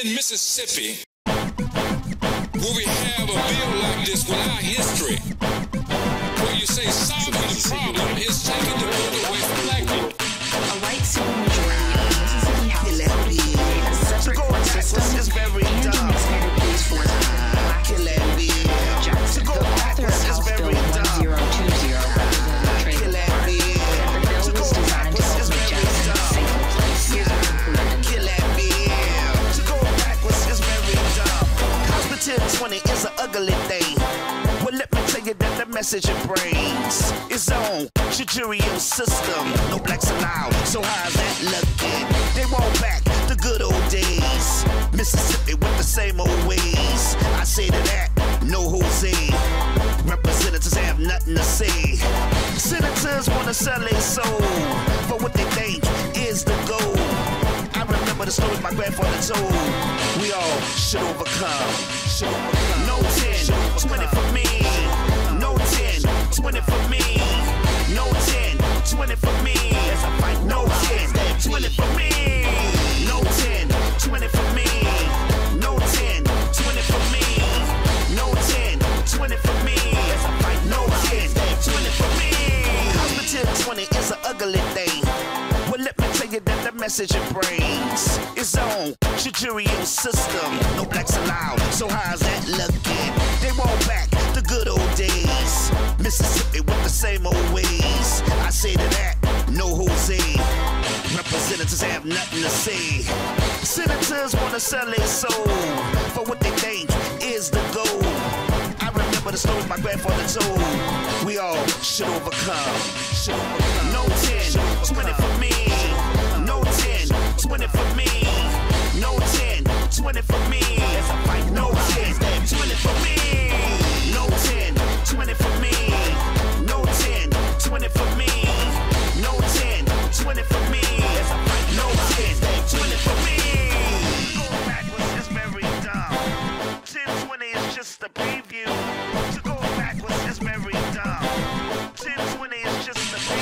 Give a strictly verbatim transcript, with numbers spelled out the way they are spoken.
in Mississippi will we have a bill like this without history, where you say solving the problem is taking the vote away from black people? A white supermajority of Mississippi House voted to create a separate court system and an expanded police force within black communities. Jackson, the author of House Bill one thousand twenty, Representative Trey Clark, said the bill was designed to help make Jackson a safer place. Here's what concluded. ten twenty is an ugly thing. Well, let me tell you that the message it brings is on your jury system. No blacks allowed, so how's that looking? They want back the good old days. Mississippi with the same old ways. I say to that, no Jose. Representatives have nothing to say. Senators wanna sell their soul for what they think is the goal. I remember the stories my grandfather told. We all should overcome. Should overcome. No ten, twenty for me. No ten, twenty for me. No ten, twenty for me. As I fight, no ten, twenty for me. No ten, twenty for me. No ten, twenty for me. No ten, twenty for me. As I fight, no ten, twenty for me. House ten twenty is an ugly thing. Well, let me tell you that the message it brings is on your jury system. No blacks allowed, so how's that looking? They want back the good old days. Mississippi with the same old ways. I say to that, no Jose. Representatives have nothing to say. Senators wanna sell their soul for what they think is the goal. I remember the stories my grandfather told. We all should overcome. Should overcome. No ten, twenty for me. No ten, twenty for me. No ten, twenty for me. As I fight, no ten, twenty for me. No ten, twenty for me. No ten, twenty for me. No ten, twenty for me. As I fight, no ten, twenty for me. Going backwards is very dumb. ten twenty is just a preview. To go backwards is very dumb. ten twenty is just a preview.